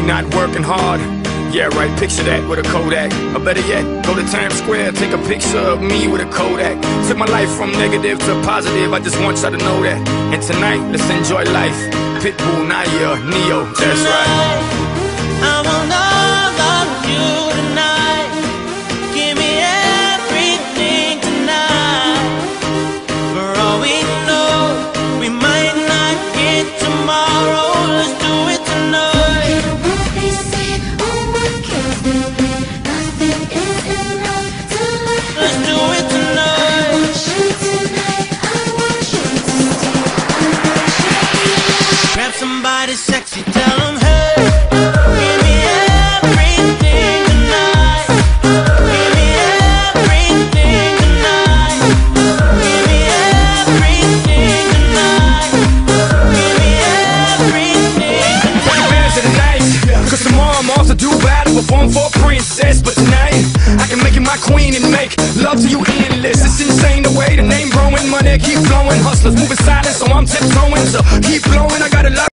not working hard. Yeah, right, picture that with a Kodak. Or better yet, go to Times Square, take a picture of me with a Kodak. Took my life from negative to positive, I just want y'all to know that. And tonight, let's enjoy life. Pitbull, Naya, Neo, that's right. I want all of you tonight. Give me everything tonight. For all we know, we might not get tomorrow. Let's do it tonight. Let's do it tonight. Grab somebody sexy, tell them hey. Give me everything tonight. Give me everything tonight. Give me everything tonight. Give me everything tonight. Bands of the night, cause tomorrow I'm off to Dubai to perform for a princess. But tonight, I can make you my queen and make love to you endless. It's insane the way the name growing, money keep flowing. Hustlers moving silent, so I'm tiptoeing. So keep blowing, I got a lot.